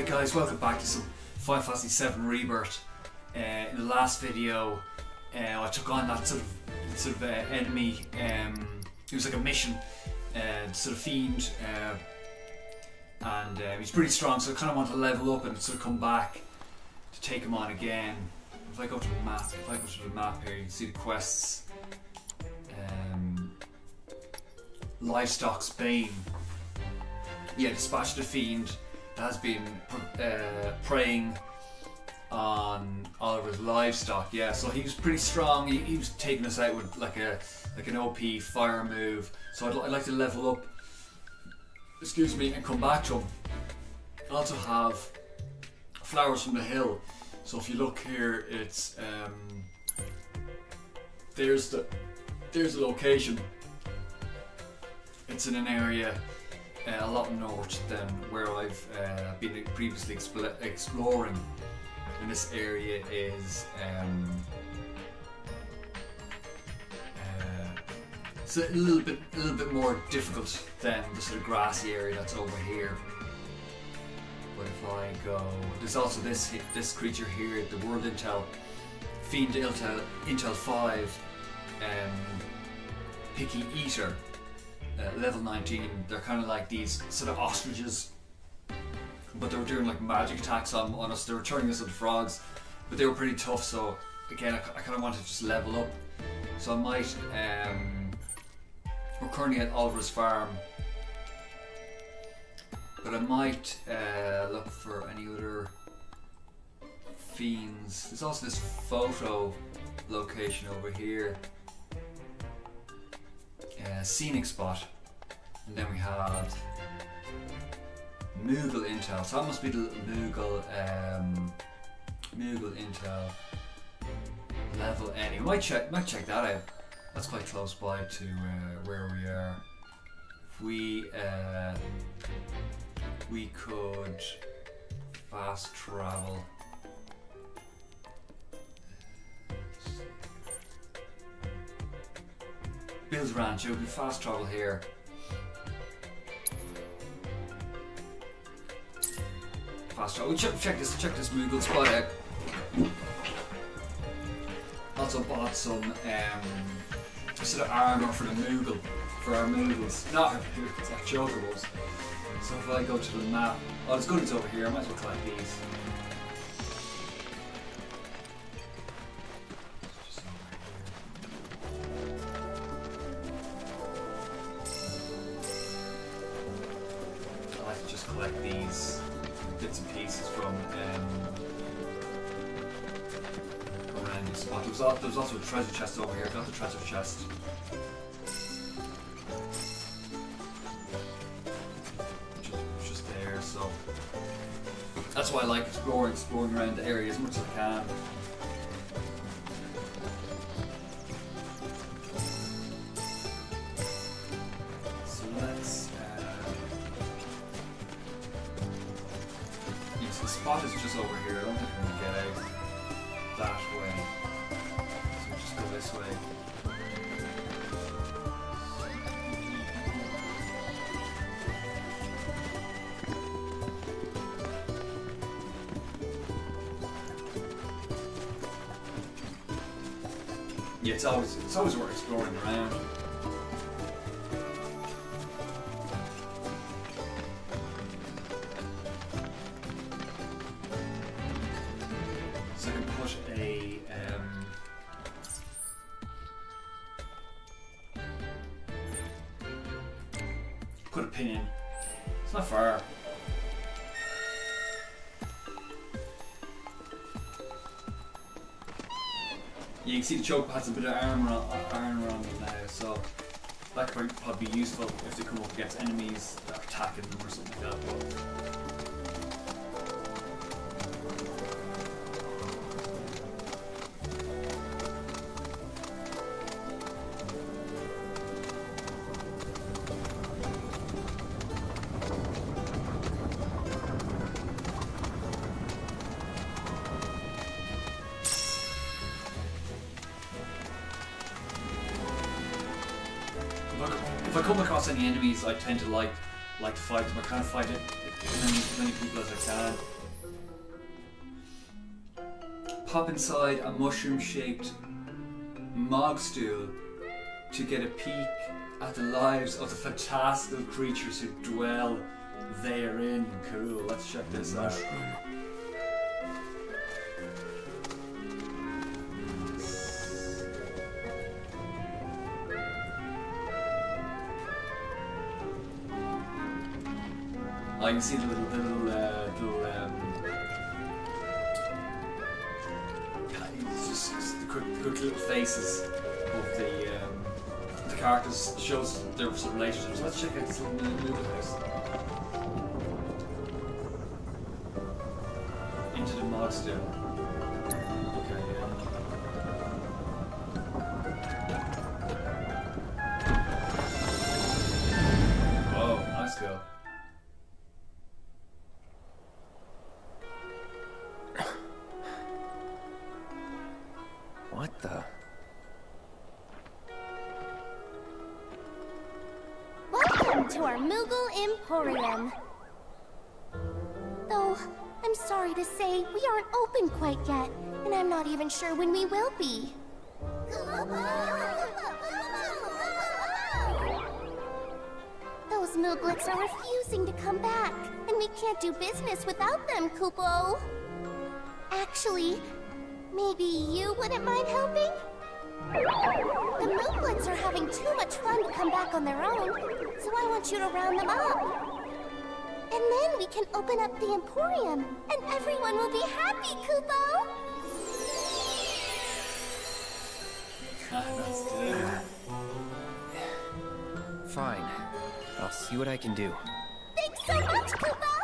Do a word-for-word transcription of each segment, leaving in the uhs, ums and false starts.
Alright guys, welcome back to some Final Fantasy seven Rebirth. Uh, in the last video, uh, I took on that sort of sort of uh, enemy. Um, it was like a mission, uh, sort of fiend, uh, and uh, he's pretty strong. So I kind of want to level up and sort of come back to take him on again. If I go to the map, if I go to the map here, you can see the quests. Um, Livestock's Bane. Yeah, dispatch the fiend that has been uh, preying on Oliver's livestock. Yeah, so he was pretty strong. He, he was taking us out with like a like an O P fire move. So I'd, I'd like to level up, excuse me, and come back to him. I also have Flowers from the Hill. So if you look here, it's um, there's the there's the location. It's in an area uh, a lot north than where I've uh, been previously expl exploring. And this area is um, uh, it's a little bit, a little bit more difficult than the sort of grassy area that's over here. But if I go, there's also this this creature here, the World Intel Fiend Intel Intel five, um, Picky Eater. Uh, level nineteen, they're kind of like these sort of ostriches, but they were doing like magic attacks on, on us. They were turning us into frogs, but they were pretty tough. So again, I, I kind of wanted to just level up. So I might, um, we're currently at Oliver's farm, but I might uh, look for any other fiends. There's also this photo location over here. Uh, scenic spot, and then we have Moogle Intel. So that must be the little Moogle, um, Moogle Intel level any. We might check, might check that out. That's quite close by to uh, where we are. If we uh, we could fast travel. Bill's Ranch, it would be fast travel here. Fast travel. Check, check this, check this Moogle spot out. Also bought some um, sort of armor for the Moogle, for our Moogles. Not it's like Chocobos. So if I go to the map, oh, it's good it's over here. I might as well collect these. Collect these bits and pieces from um, around this spot. There was, also, there was also a treasure chest over here. Got the treasure chest. Which is just there, so that's why I like exploring, exploring around the area as much as I can. The spot is just over here. I don't think we can get out that way. So we'll just go this way. Yeah, it's always it's always worth exploring around. A um, put a pin in. It's not far. Yeah, you can see the choke has a bit of armor on, armor on them now, so that could probably be useful if they come up against enemies that are attacking them or something like that. If I come across any enemies, I tend to like like to fight them. I kind of fight it as many, as many people as I can. hop inside a mushroom-shaped mogstool to get a peek at the lives of the fantastical creatures who dwell therein. Cool, let's check this out. I can see the little, the little, uh, little, um, just, just the quick, quick little faces of the, um, the characters shows their sort of relationships. Let's check out this little movie house. Into the monster. Okay, yeah. Whoa, nice girl. What the? Welcome to our Moogle Emporium. Though, I'm sorry to say, we aren't open quite yet, and I'm not even sure when we will be. Those Mooglets are refusing to come back, and we can't do business without them, Kupo. Actually, maybe you wouldn't mind helping? The Mooglets are having too much fun to come back on their own, so I want you to round them up. And then we can open up the Emporium, and everyone will be happy, Kupo! That's good. Fine. I'll see what I can do. Thanks so much, Kupo!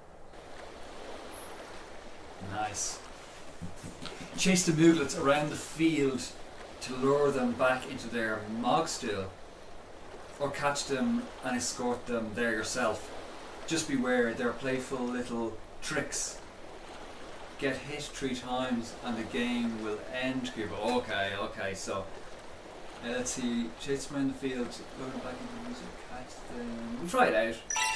Nice. Chase the Mooglets around the field to lure them back into their mogstool, or catch them and escort them there yourself. Just beware, they're playful little tricks. Get hit three times and the game will end. Okay, okay, so uh, let's see. Chase them around the field, lure them back into the music, catch them. We'll try it out.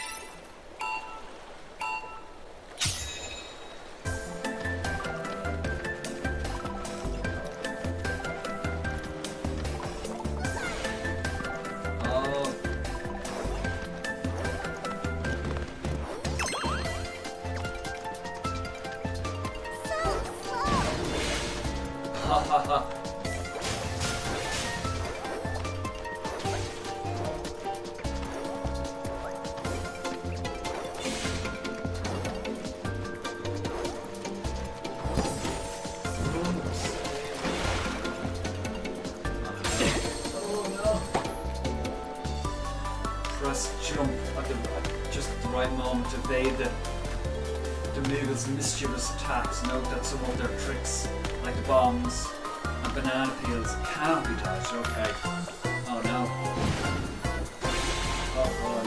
Jump at, the, at just at the right moment to evade the, the Moogles' mischievous attacks. Note that some of their tricks, like the bombs and banana peels, cannot be dodged. Okay. Oh no. Oh, oh,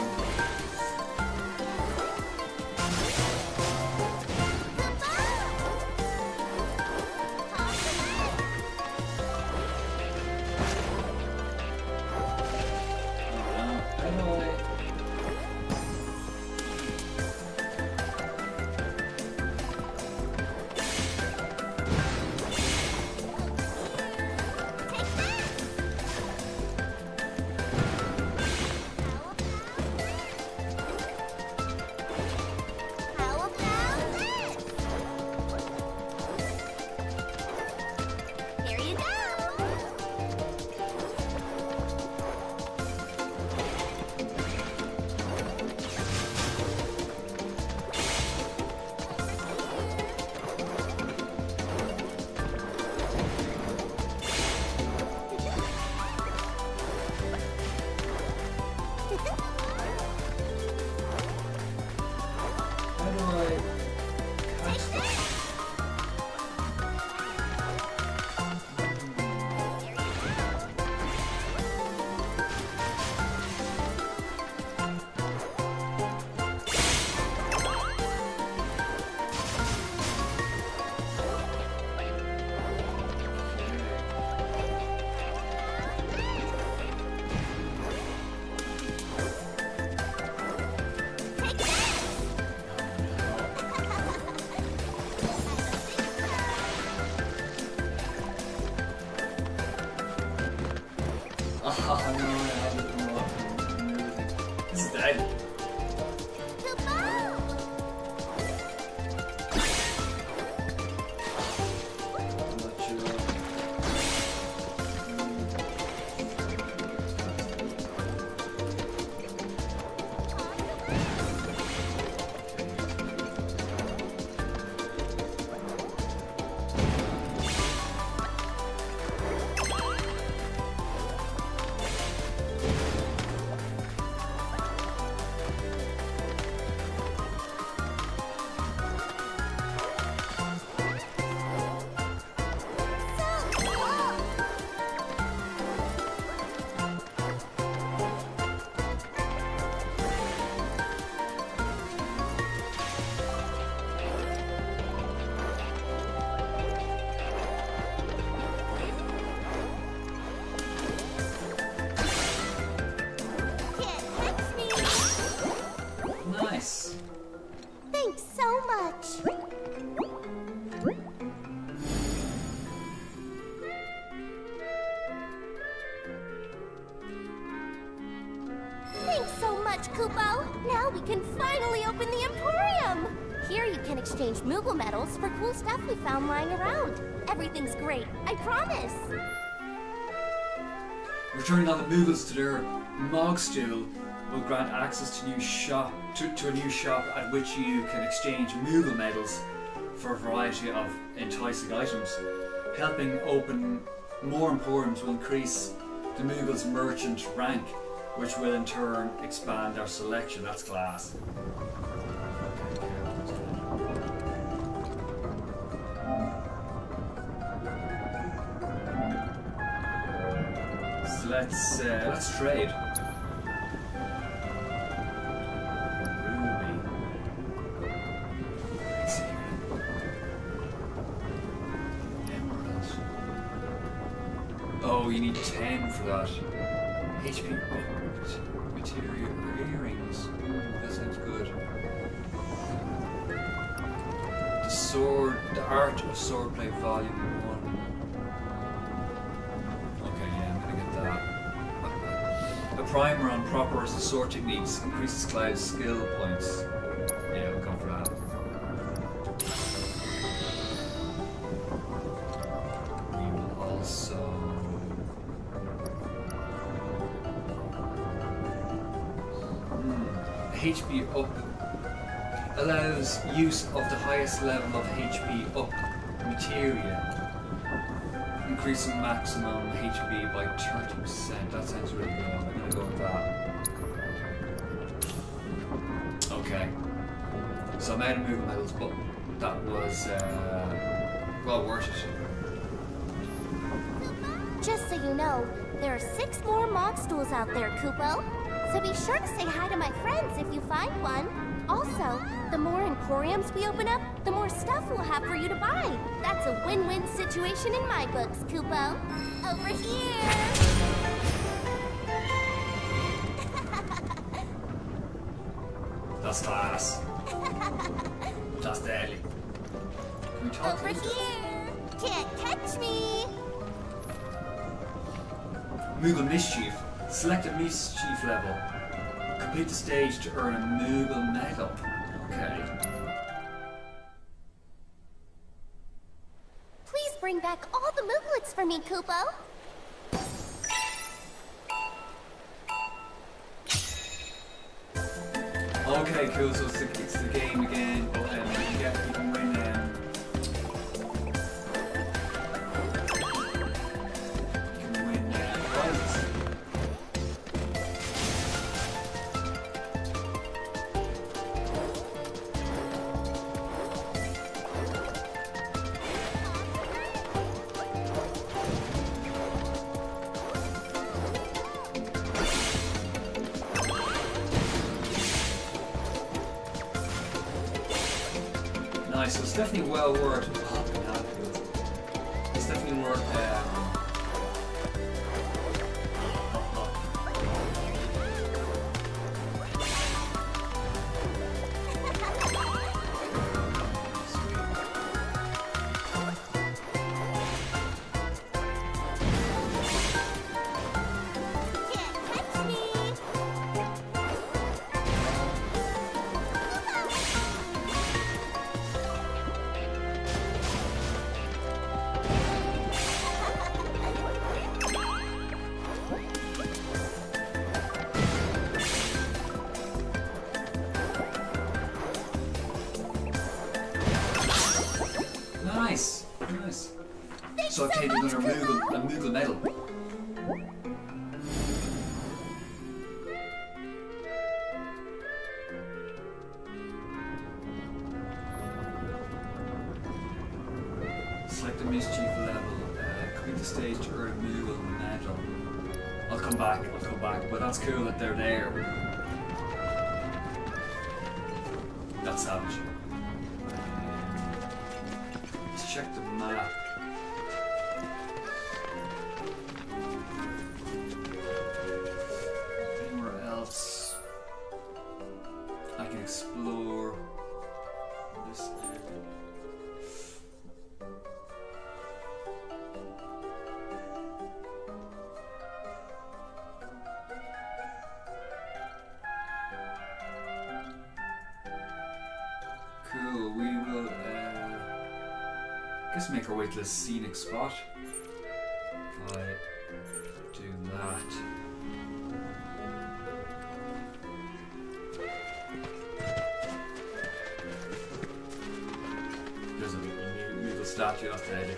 Oh no, I have it unlocked. This is dead. Thanks so much. Thanks so much, Kupo. Now we can finally open the Emporium. Here you can exchange Moogle medals for cool stuff we found lying around. Everything's great, I promise. Returning all the Moogles to their Mogstool will grant access to new shop to, to a new shop at which you can exchange Moogle medals for a variety of enticing items. Helping open more Emporiums will increase the Moogles' merchant rank, which will in turn expand our selection. That's class. So let's uh, let's trade. Oh, you need ten for that. H P material earrings. Ooh, that sounds good. The sword, the art of swordplay, volume one. Okay, yeah, I'm gonna get that. A primer on proper sword techniques increases Cloud's skill points. Yeah, we'll go for that. We will also. H P up allows use of the highest level of H P up materia, increasing maximum H P by thirty percent. That sounds really good. I'm gonna go with that. Okay. So I'm out of Moogle medals, but that was uh, well worth it. Just so you know, there are six more Mogstools out there, Kupo. So be sure to say hi to my friends if you find one. Also, the more Emporiums we open up, the more stuff we'll have for you to buy. That's a win-win situation in my books, Kupo. Over here! That's class. That's deadly. Can we talk Over here! Can't catch me! Moogle Mischief. Select a Mischief level. Complete the stage to earn a Moogle medal. Okay. Please bring back all the Mooglets for me, Kupo. Okay, cool. So it's the, it's the game again, but um, you can get you can win. Um, you can win uh, prizes. Nice, so it's definitely well worth. Oh, it's definitely worth. Um, So I've taken another Moogle, a Moogle medal. Select the mischief level. Uh, complete the stage to earn a Moogle medal. I'll come back, I'll come back. But that's cool that they're there. That's savage. Let's check the map. Anywhere else I can explore this area. Cool, we will uh, I guess make our way to the scenic spot. If I do that. There's a new little statue up there.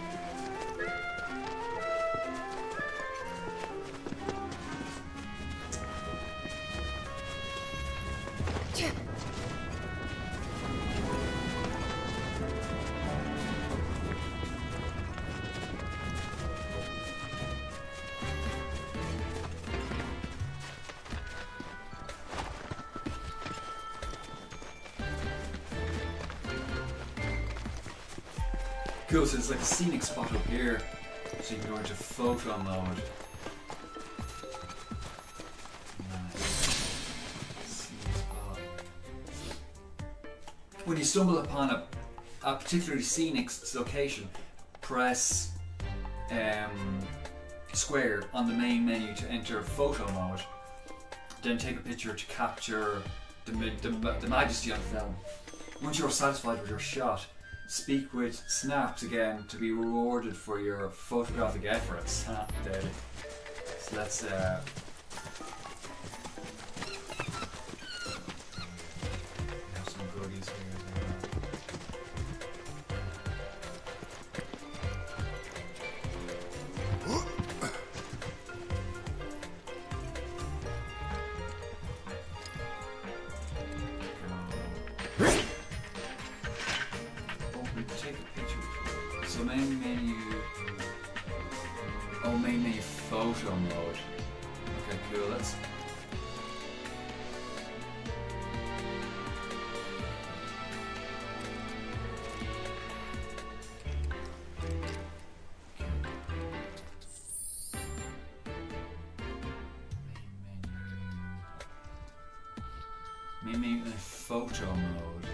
Cool, so it's like a scenic spot up here, so you can go into photo mode. Nice. When you stumble upon a, a particularly scenic location, press um, square on the main menu to enter photo mode. Then take a picture to capture the, the, the majesty on film. Once you're satisfied with your shot, speak with Snaps again to be rewarded for your photographic efforts. Ah, deadly. So let's uh have some goodies here. So main menu, oh main menu photo mode. Okay, cool. Let's. Main menu, main menu photo mode.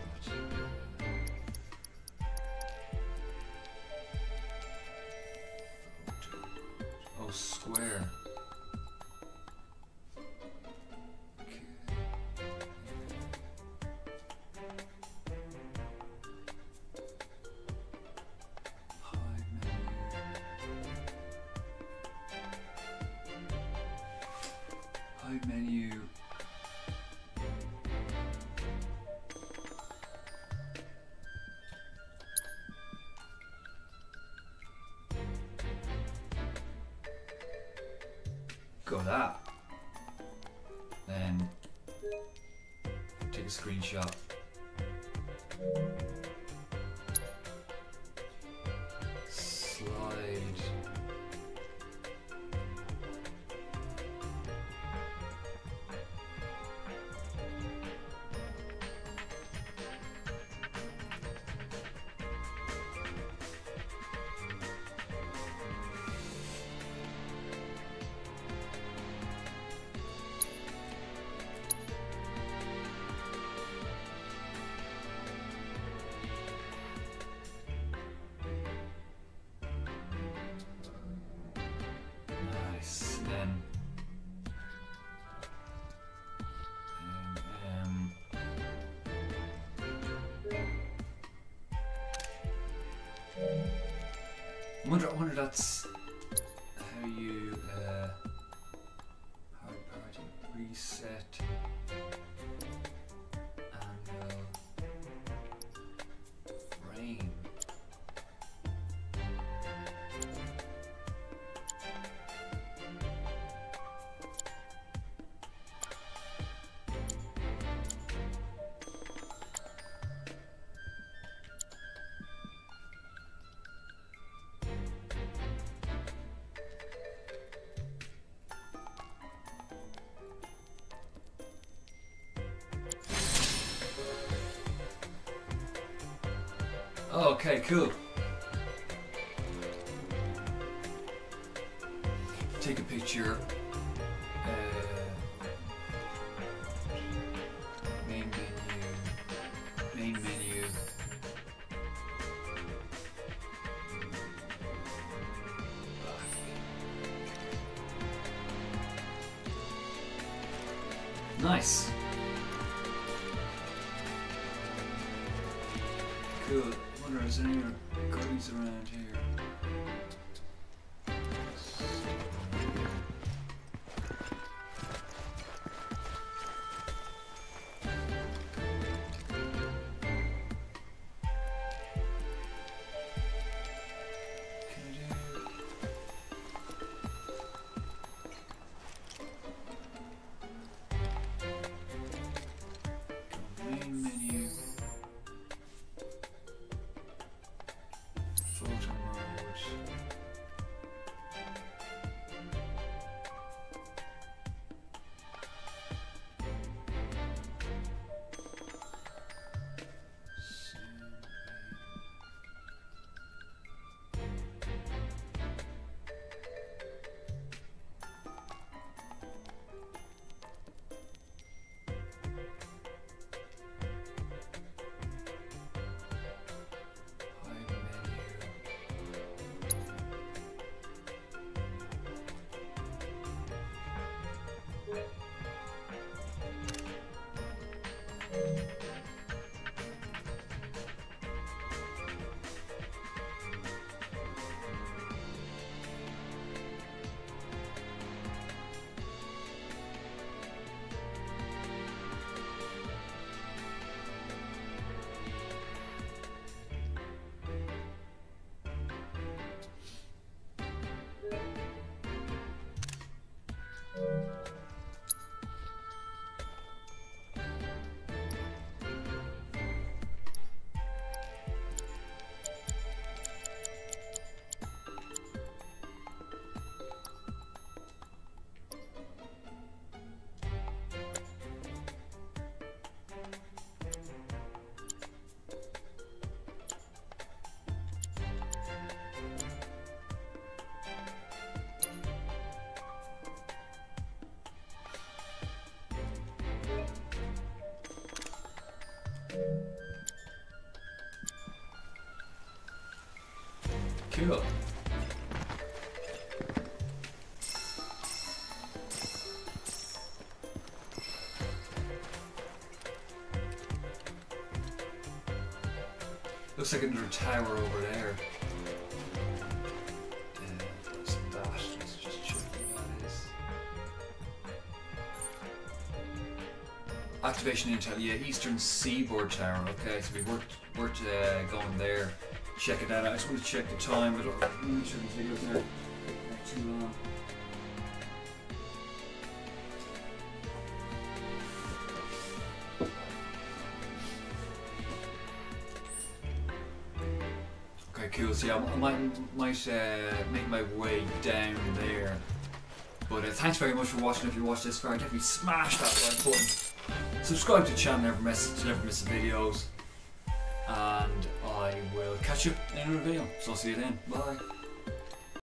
Square. Okay. Hide menu. Hide menu. Go that. Then take a screenshot. Slide. I wonder, I wonder that's how you uh, hard party reset angle frame. Okay, cool. Take a picture. Uh, main menu. Main menu. Nice. Cool. I wonder if there's any goodies around here. Cool. Looks like another tower over there. Uh, what's that? Let's just check what that is. Activation intel, yeah, Eastern Seaboard Tower. Okay, so we worked worked uh, going there. Check it out. I just want to check the time. I don't want to make sure the videos are not too long. Okay, cool. So yeah, I might, might uh, make my way down there. But uh, thanks very much for watching. If you watched this far, definitely smash that like button. Subscribe to the channel, never miss, to never miss the videos. And I will catch you in another video. So I'll see you then. Bye.